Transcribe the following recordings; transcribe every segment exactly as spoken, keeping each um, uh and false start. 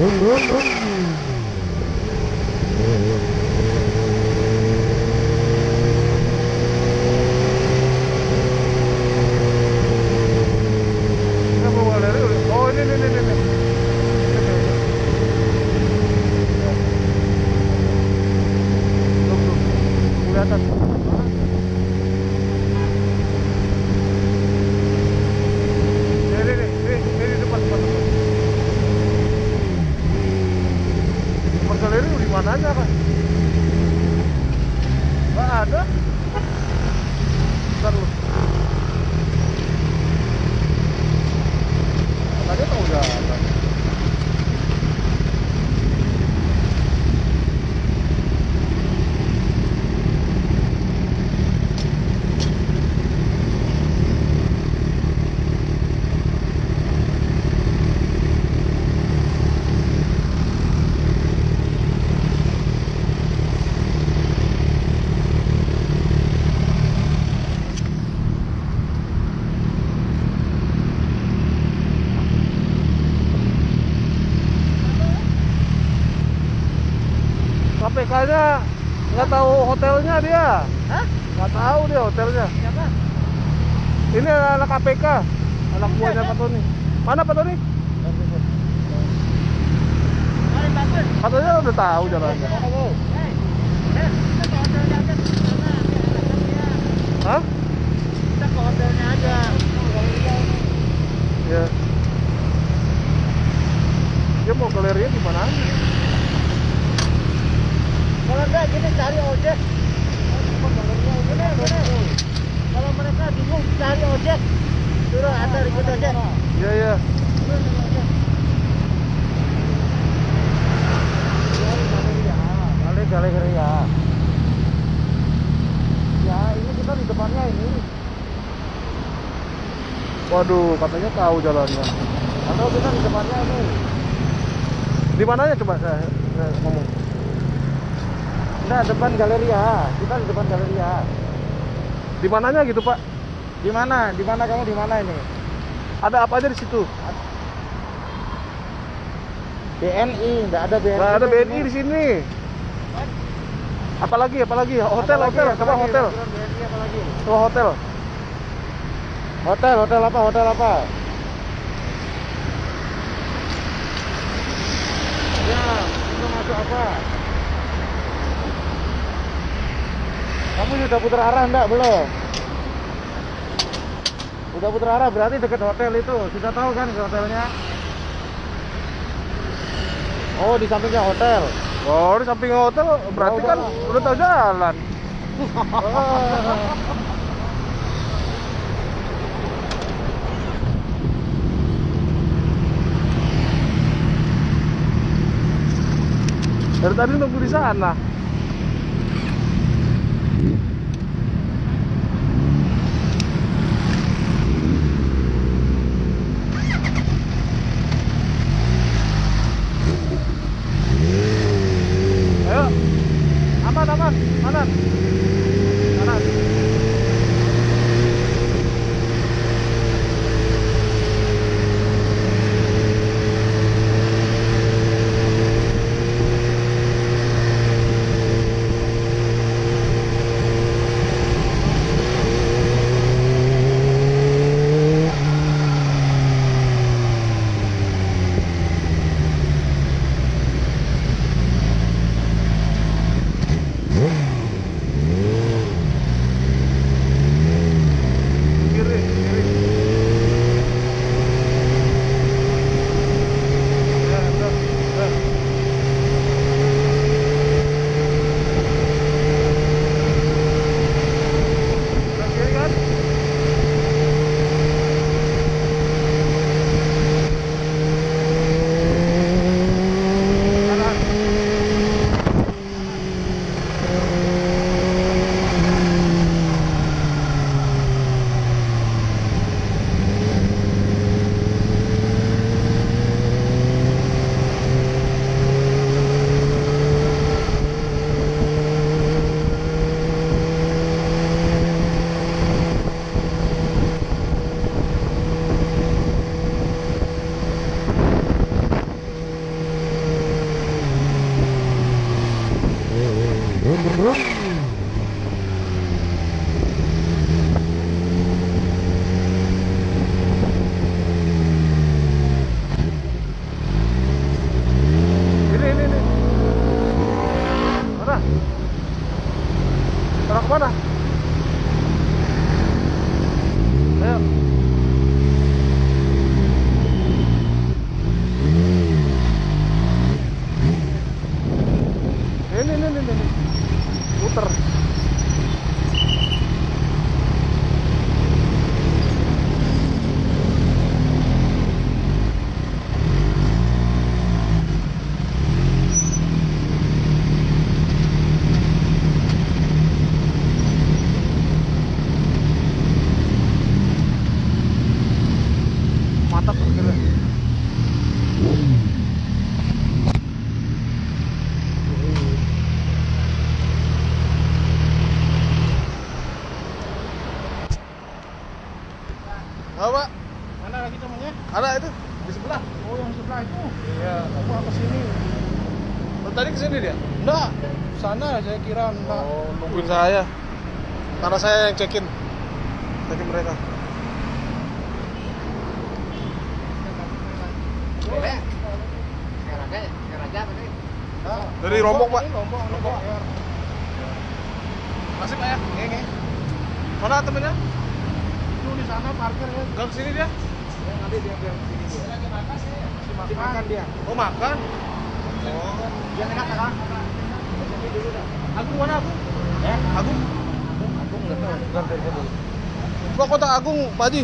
Oh ini ini ini ini. Kelihatan. Ini ini ini ini depan depan. Galeri di mananya kan? Nggak ada. Bentar lu. Tadi tau udah ada. K P K-nya nggak tahu hotelnya dia. Hah? Nggak tahu dia hotelnya. Siapa? Ini anak K P K, anak buahnya Pak Tony. Mana Pak Tony? Mari bangun. Katanya udah tahu jalannya. Hei, kita ke hotelnya aja di sana. Hah? Kita ke hotelnya aja. Ya. Dia mau galerinya di mana? Kalau enggak gini cari ojek. Bener, bener. Kalau mereka bingung cari ojek, suruh antar ikut ojek. Iya iya. Galeri galeri ya. Ya ini kita di depannya ini. Waduh, katanya tahu jalannya. Atau kita di depannya ini. Di mananya coba saya, saya ngomong. Nah, depan galeri ya. Kita di depan galeri ya. Di mananya gitu Pak? Di mana? Di mana kamu di mana ini? Ada apa aja di situ? B N I, enggak ada B N I. Nggak ada B N I di sini. Apalagi apalagi hotel Apalagi, hotel coba apalagi, hotel. B N I apalagi? Coba hotel. Hotel, hotel apa? Hotel apa? Ya, itu masuk apa? Kamu sudah putar arah enggak? Belum? Udah putar arah berarti dekat hotel itu. Sudah tahu kan ke hotelnya? Oh, di sampingnya hotel. Oh, di samping hotel berarti Oh, kan udah. udah tahu jalan. Dari tadi nunggu di sana. Ayo, aman aman, kanan, kanan. Ini, ini, ini. Mana? Arah kemana? Ayo. Ini, ini, ini, ini. Puter. Mantap gila. Apa? Mana lagi temannya? Ada itu di sebelah. Oh, yang sebelah itu. Iya. Aku ke sini. Oh, tadi kesini dia? Enggak, sana saya kira enggak. Oh, nungguin saya. Karena saya yang check-in. Check-in mereka. Boleh. Sekarang aja, sekarang aja tadi. Dari Lombok, Pak. Lombok, Lombok. Ya. Masih Pak ya? Nge, nge. Mana temennya? Itu di sana parkir ya. Enggak kesini dia? Ya, nanti dia bilang sini dia. Lagi makan sih. Masih makan. makan dia. Oh, makan? Oh. Dia dekat kan? Sini dulu dah. Agung mana Agung? Ya, Agung? aku enggak tahu. Enggak tahu. Coba kontak Agung, Pak Haji.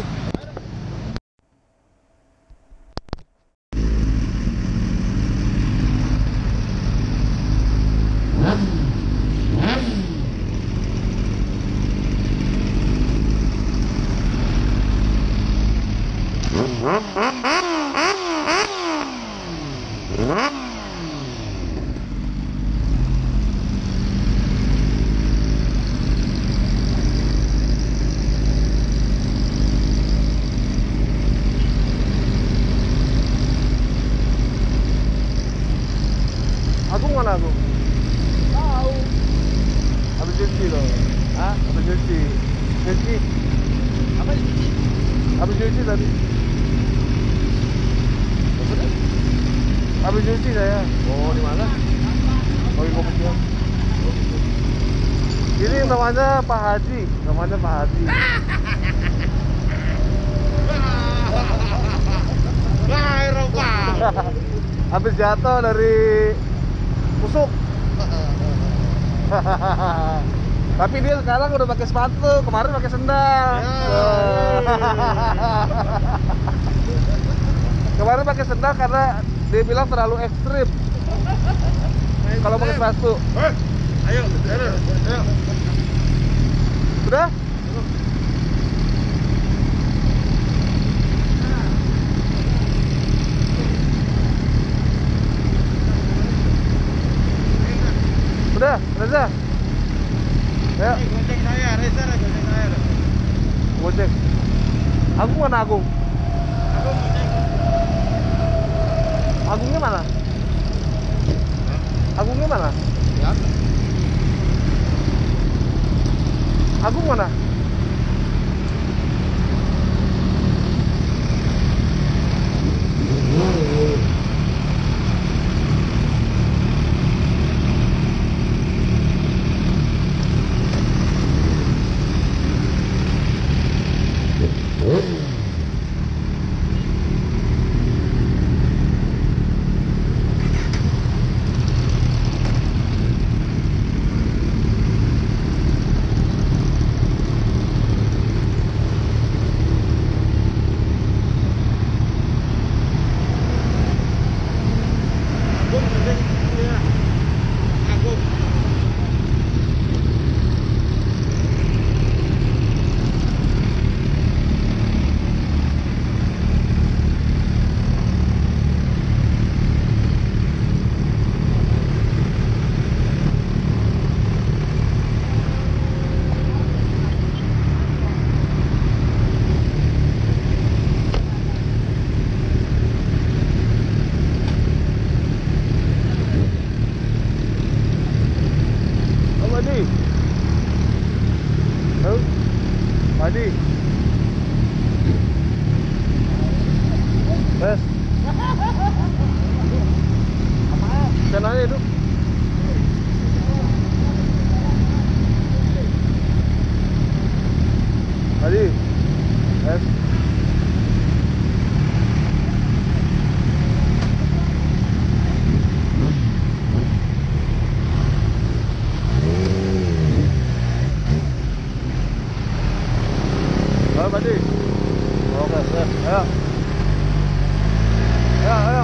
Agung mana Agung? Tahu. Habis cuci loh. Hah? Habis cuci. Cuci. Apa ini? Habis cuci tadi. Maksudnya? Habis cuci saya. Oh, di mana? Oh, di kopinya. Ini namanya Pak Haji. Namanya Pak Haji. Nah, Eropa. Habis jatuh dari pusuk. Tapi dia sekarang udah pakai sepatu, kemarin pakai sendal. Kemarin pakai sendal karena dia bilang terlalu ekstrim. Kalau pakai sepatu. Ayo, ayo, ayo. Udah? Udah, Reza. Ya, Goceng saya, Reza, goceng saya. gojek. Agung mana Agung? Aku goceng. Agungnya mana? Agungnya mana? Ya. Agung mana? Sana aja itu. Tadi. Yes. Halo, Badi. Oke, siap. Ayo. Ayo, ayo.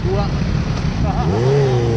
Dua.